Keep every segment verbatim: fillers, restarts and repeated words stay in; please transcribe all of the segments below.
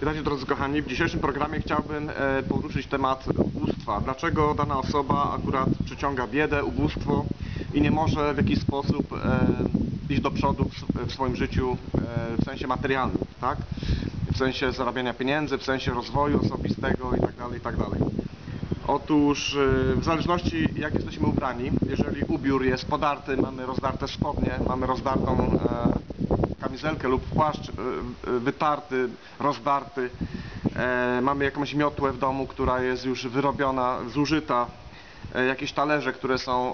Witajcie, drodzy kochani. W dzisiejszym programie chciałbym e, poruszyć temat ubóstwa. Dlaczego dana osoba akurat przyciąga biedę, ubóstwo i nie może w jakiś sposób e, iść do przodu w, w swoim życiu e, w sensie materialnym, tak? W sensie zarabiania pieniędzy, w sensie rozwoju osobistego itd., itd. Otóż e, w zależności jak jesteśmy ubrani, jeżeli ubiór jest podarty, mamy rozdarte spodnie, mamy rozdartą e, kamizelkę lub płaszcz wytarty, rozdarty, e, mamy jakąś miotłę w domu, która jest już wyrobiona, zużyta, e, jakieś talerze, które są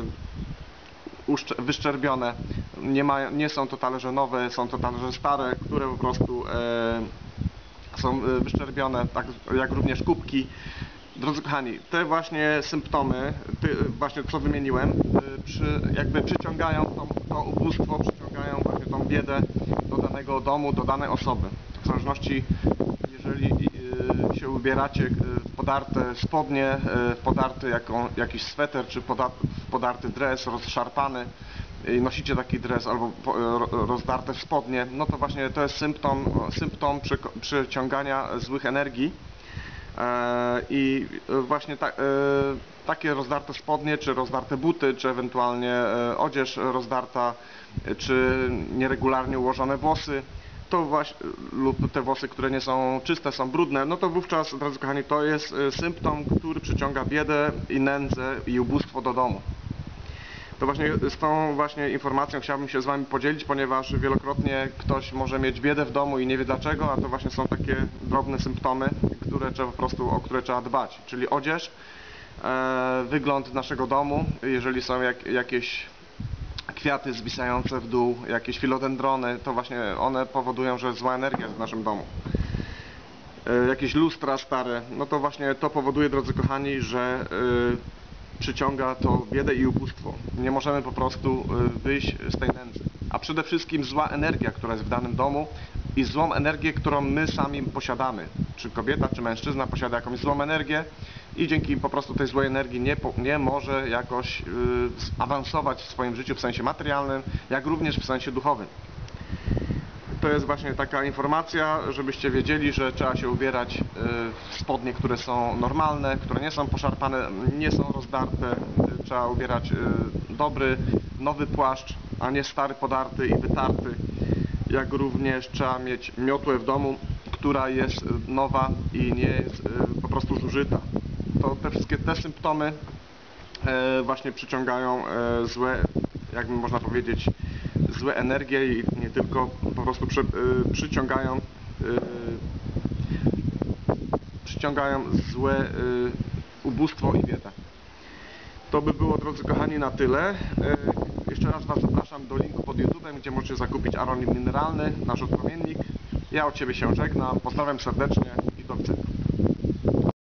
e, wyszczerbione, nie, ma, nie są to talerze nowe, są to talerze stare, które po prostu e, są wyszczerbione, tak jak również kubki. Drodzy kochani, te właśnie symptomy, ty, właśnie co wymieniłem, przy, jakby przyciągają to, to ubóstwo, przyciągają właśnie tą biedę do danego domu, do danej osoby. W zależności, jeżeli y, się ubieracie w podarte spodnie, w podarty jaką, jakiś sweter, czy poda, podarty dres, rozszarpany, i nosicie taki dres albo rozdarte spodnie, no to właśnie to jest symptom, symptom przy, przyciągania złych energii. I właśnie ta, takie rozdarte spodnie, czy rozdarte buty, czy ewentualnie odzież rozdarta, czy nieregularnie ułożone włosy, to właśnie, lub te włosy, które nie są czyste, są brudne, no to wówczas, drodzy kochani, to jest symptom, który przyciąga biedę i nędzę i ubóstwo do domu. To właśnie z tą właśnie informacją chciałbym się z Wami podzielić, ponieważ wielokrotnie ktoś może mieć biedę w domu i nie wie dlaczego, a to właśnie są takie drobne symptomy, które trzeba po prostu, o które trzeba dbać, czyli odzież, e, wygląd naszego domu, jeżeli są jak, jakieś kwiaty zwisające w dół, jakieś filodendrony, to właśnie one powodują, że zła energia jest w naszym domu. E, jakieś lustra stare, no to właśnie to powoduje, drodzy kochani, że e, przyciąga to biedę i ubóstwo. Nie możemy po prostu wyjść z tej nędzy. A przede wszystkim zła energia, która jest w danym domu i złą energię, którą my sami posiadamy. Czy kobieta, czy mężczyzna posiada jakąś złą energię i dzięki po prostu tej złej energii nie, nie może jakoś yy, awansować w swoim życiu w sensie materialnym, jak również w sensie duchowym. To jest właśnie taka informacja, żebyście wiedzieli, że trzeba się ubierać w spodnie, które są normalne, które nie są poszarpane, nie są rozdarte. Trzeba ubierać dobry, nowy płaszcz, a nie stary, podarty i wytarty. Jak również trzeba mieć miotłę w domu, która jest nowa i nie jest po prostu zużyta. To te wszystkie te symptomy właśnie przyciągają złe, jakby można powiedzieć, złe energie i nie tylko, po prostu przy, y, przyciągają y, przyciągają złe y, ubóstwo i biedę. To by było, drodzy kochani, na tyle. Y, jeszcze raz Was zapraszam do linku pod YouTube'em, gdzie możecie zakupić aronit mineralny, nasz odpromiennik. Ja od Ciebie się żegnam, pozdrawiam serdecznie i do widzenia.